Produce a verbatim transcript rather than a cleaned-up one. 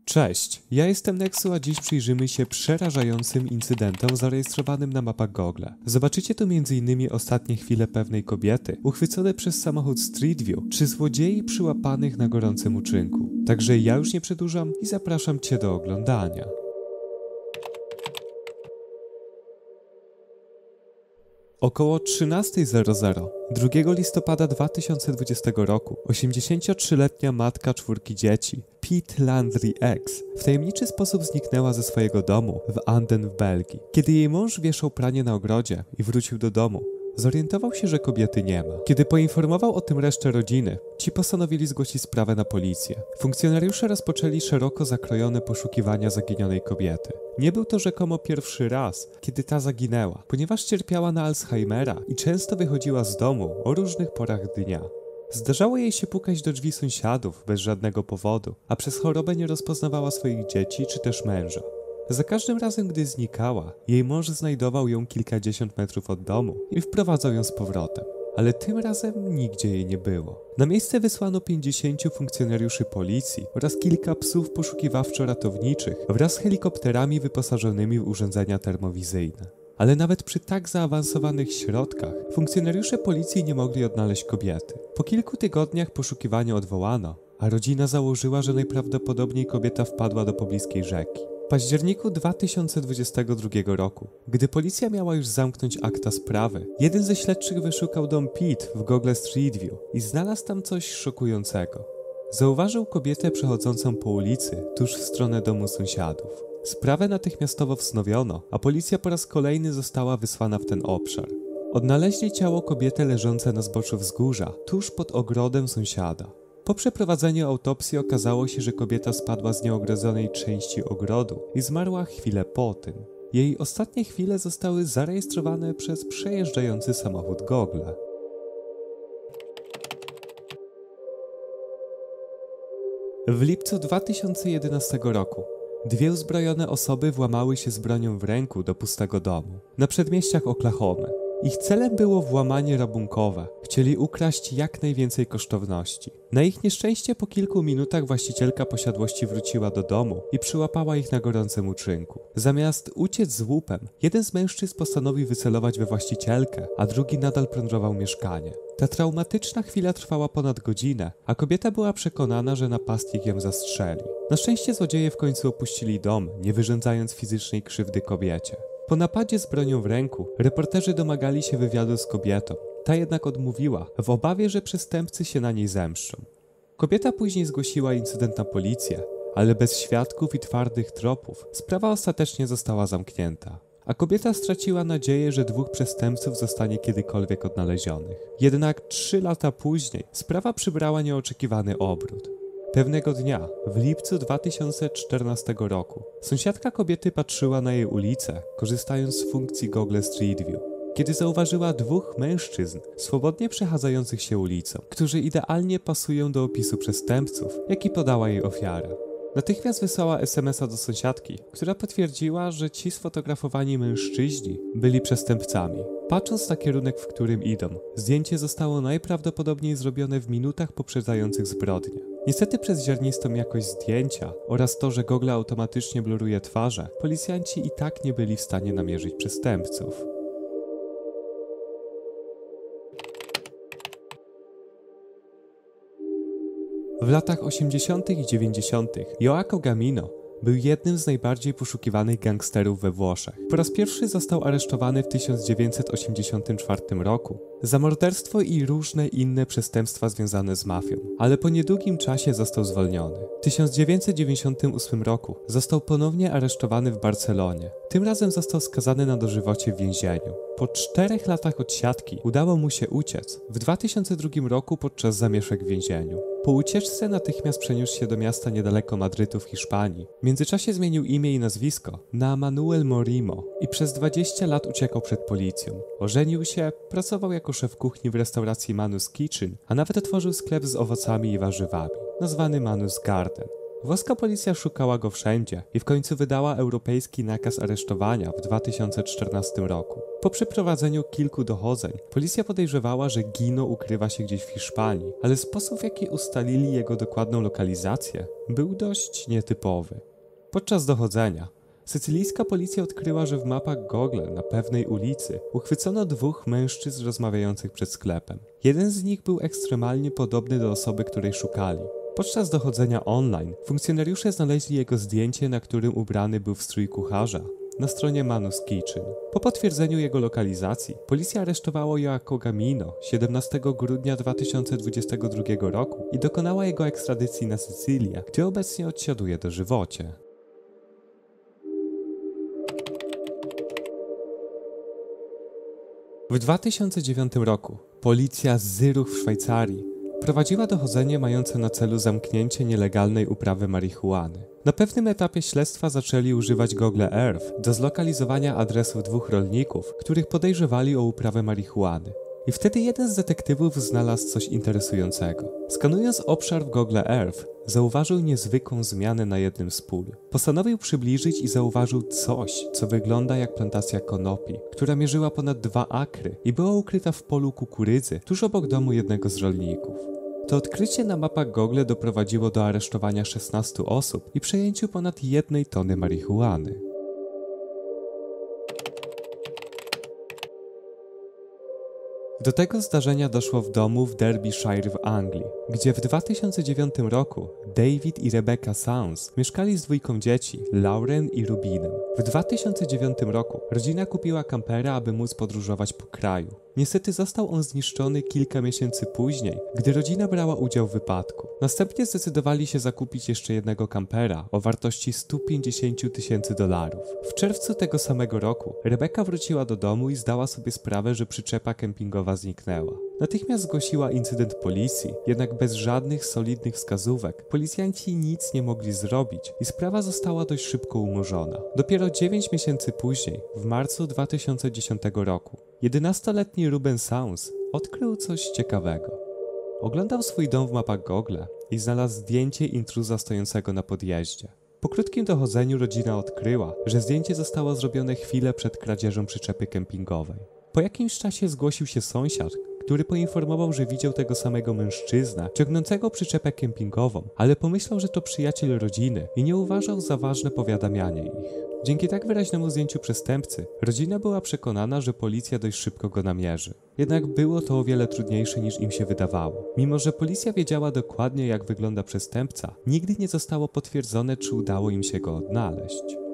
Cześć, ja jestem Nexu, a dziś przyjrzymy się przerażającym incydentom zarejestrowanym na mapach Google. Zobaczycie tu między innymi ostatnie chwile pewnej kobiety, uchwycone przez samochód Street View, czy złodziei przyłapanych na gorącym uczynku. Także ja już nie przedłużam i zapraszam Cię do oglądania. Około trzynasta zero zero drugiego listopada dwa tysiące dwudziestego roku osiemdziesięciotrzyletnia matka czwórki dzieci, Pete Landry X, w tajemniczy sposób zniknęła ze swojego domu w Anden w Belgii. Kiedy jej mąż wieszał pranie na ogrodzie i wrócił do domu, zorientował się, że kobiety nie ma. Kiedy poinformował o tym resztę rodziny, ci postanowili zgłosić sprawę na policję. Funkcjonariusze rozpoczęli szeroko zakrojone poszukiwania zaginionej kobiety. Nie był to rzekomo pierwszy raz, kiedy ta zaginęła, ponieważ cierpiała na Alzheimera i często wychodziła z domu o różnych porach dnia. Zdarzało jej się pukać do drzwi sąsiadów bez żadnego powodu, a przez chorobę nie rozpoznawała swoich dzieci czy też męża. Za każdym razem, gdy znikała, jej mąż znajdował ją kilkadziesiąt metrów od domu i wprowadzał ją z powrotem. Ale tym razem nigdzie jej nie było. Na miejsce wysłano pięćdziesięciu funkcjonariuszy policji oraz kilka psów poszukiwawczo-ratowniczych wraz z helikopterami wyposażonymi w urządzenia termowizyjne. Ale nawet przy tak zaawansowanych środkach funkcjonariusze policji nie mogli odnaleźć kobiety. Po kilku tygodniach poszukiwania odwołano, a rodzina założyła, że najprawdopodobniej kobieta wpadła do pobliskiej rzeki. W październiku dwa tysiące dwudziestego drugiego roku, gdy policja miała już zamknąć akta sprawy, jeden ze śledczych wyszukał dom Pete w Google Street View i znalazł tam coś szokującego. Zauważył kobietę przechodzącą po ulicy tuż w stronę domu sąsiadów. Sprawę natychmiastowo wznowiono, a policja po raz kolejny została wysłana w ten obszar. Odnaleźli ciało kobiety leżące na zboczu wzgórza, tuż pod ogrodem sąsiada. Po przeprowadzeniu autopsji okazało się, że kobieta spadła z nieogrodzonej części ogrodu i zmarła chwilę po tym. Jej ostatnie chwile zostały zarejestrowane przez przejeżdżający samochód Google. W lipcu dwa tysiące jedenastego roku dwie uzbrojone osoby włamały się z bronią w ręku do pustego domu na przedmieściach Oklahomy. Ich celem było włamanie rabunkowe. Chcieli ukraść jak najwięcej kosztowności. Na ich nieszczęście po kilku minutach właścicielka posiadłości wróciła do domu i przyłapała ich na gorącym uczynku. Zamiast uciec z łupem, jeden z mężczyzn postanowił wycelować we właścicielkę, a drugi nadal plądrował mieszkanie. Ta traumatyczna chwila trwała ponad godzinę, a kobieta była przekonana, że napastnik ją zastrzeli. Na szczęście złodzieje w końcu opuścili dom, nie wyrządzając fizycznej krzywdy kobiecie. Po napadzie z bronią w ręku, reporterzy domagali się wywiadu z kobietą. Ta jednak odmówiła, w obawie, że przestępcy się na niej zemszczą. Kobieta później zgłosiła incydent na policję, ale bez świadków i twardych tropów sprawa ostatecznie została zamknięta. A kobieta straciła nadzieję, że dwóch przestępców zostanie kiedykolwiek odnalezionych. Jednak trzy lata później sprawa przybrała nieoczekiwany obrót. Pewnego dnia, w lipcu dwa tysiące czternastego roku, sąsiadka kobiety patrzyła na jej ulicę, korzystając z funkcji Google Street View, kiedy zauważyła dwóch mężczyzn swobodnie przechadzających się ulicą, którzy idealnie pasują do opisu przestępców, jaki podała jej ofiara. Natychmiast wysłała es em es a do sąsiadki, która potwierdziła, że ci sfotografowani mężczyźni byli przestępcami. Patrząc na kierunek, w którym idą, zdjęcie zostało najprawdopodobniej zrobione w minutach poprzedzających zbrodnię. Niestety przez ziarnistą jakość zdjęcia oraz to, że Google automatycznie bluruje twarze, policjanci i tak nie byli w stanie namierzyć przestępców. W latach osiemdziesiątych i dziewięćdziesiątych Joaco Gamino był jednym z najbardziej poszukiwanych gangsterów we Włoszech. Po raz pierwszy został aresztowany w tysiąc dziewięćset osiemdziesiątym czwartym roku za morderstwo i różne inne przestępstwa związane z mafią, ale po niedługim czasie został zwolniony. W tysiąc dziewięćset dziewięćdziesiątym ósmym roku został ponownie aresztowany w Barcelonie. Tym razem został skazany na dożywocie w więzieniu. Po czterech latach odsiadki udało mu się uciec w dwa tysiące drugim roku podczas zamieszek w więzieniu. Po ucieczce natychmiast przeniósł się do miasta niedaleko Madrytu w Hiszpanii. W międzyczasie zmienił imię i nazwisko na Manuel Morimo i przez dwadzieścia lat uciekał przed policją. Ożenił się, pracował jako szef kuchni w restauracji Manus Kitchen, a nawet otworzył sklep z owocami i warzywami, nazwany Manus Garden. Włoska policja szukała go wszędzie i w końcu wydała europejski nakaz aresztowania w dwa tysiące czternastym roku. Po przeprowadzeniu kilku dochodzeń, policja podejrzewała, że Gino ukrywa się gdzieś w Hiszpanii, ale sposób, w jaki ustalili jego dokładną lokalizację, był dość nietypowy. Podczas dochodzenia sycylijska policja odkryła, że w mapach Google na pewnej ulicy uchwycono dwóch mężczyzn rozmawiających przed sklepem. Jeden z nich był ekstremalnie podobny do osoby, której szukali. Podczas dochodzenia online funkcjonariusze znaleźli jego zdjęcie, na którym ubrany był w strój kucharza, na stronie Manus Kitchen. Po potwierdzeniu jego lokalizacji, policja aresztowała Joaco Gamino siedemnastego grudnia dwa tysiące dwudziestego drugiego roku i dokonała jego ekstradycji na Sycylię, gdzie obecnie odsiaduje dożywocie. W dwa tysiące dziewiątym roku policja z Zürich w Szwajcarii prowadziła dochodzenie mające na celu zamknięcie nielegalnej uprawy marihuany. Na pewnym etapie śledztwa zaczęli używać Google Earth do zlokalizowania adresów dwóch rolników, których podejrzewali o uprawę marihuany. I wtedy jeden z detektywów znalazł coś interesującego. Skanując obszar w Google Earth, zauważył niezwykłą zmianę na jednym z pól. Postanowił przybliżyć i zauważył coś, co wygląda jak plantacja konopi, która mierzyła ponad dwa akry i była ukryta w polu kukurydzy, tuż obok domu jednego z rolników. To odkrycie na mapach Google doprowadziło do aresztowania szesnastu osób i przejęciu ponad jednej tony marihuany. Do tego zdarzenia doszło w domu w Derbyshire w Anglii, gdzie w dwa tysiące dziewiątym roku David i Rebecca Sounds mieszkali z dwójką dzieci, Lauren i Rubinem. W dwa tysiące dziewiątym roku rodzina kupiła kampera, aby móc podróżować po kraju. Niestety został on zniszczony kilka miesięcy później, gdy rodzina brała udział w wypadku. Następnie zdecydowali się zakupić jeszcze jednego kampera o wartości stu pięćdziesięciu tysięcy dolarów. W czerwcu tego samego roku Rebecca wróciła do domu i zdała sobie sprawę, że przyczepa kempingowa zniknęła. Natychmiast zgłosiła incydent policji, jednak bez żadnych solidnych wskazówek policjanci nic nie mogli zrobić i sprawa została dość szybko umorzona. Dopiero dziewięć miesięcy później, w marcu dwa tysiące dziesiątego roku, jedenastoletni Ruben Sounds odkrył coś ciekawego. Oglądał swój dom w mapach Google i znalazł zdjęcie intruza stojącego na podjeździe. Po krótkim dochodzeniu rodzina odkryła, że zdjęcie zostało zrobione chwilę przed kradzieżą przyczepy kempingowej. Po jakimś czasie zgłosił się sąsiad, który poinformował, że widział tego samego mężczyznę ciągnącego przyczepę kempingową, ale pomyślał, że to przyjaciel rodziny i nie uważał za ważne powiadamianie ich. Dzięki tak wyraźnemu zdjęciu przestępcy, rodzina była przekonana, że policja dość szybko go namierzy. Jednak było to o wiele trudniejsze niż im się wydawało. Mimo że policja wiedziała dokładnie, jak wygląda przestępca, nigdy nie zostało potwierdzone, czy udało im się go odnaleźć.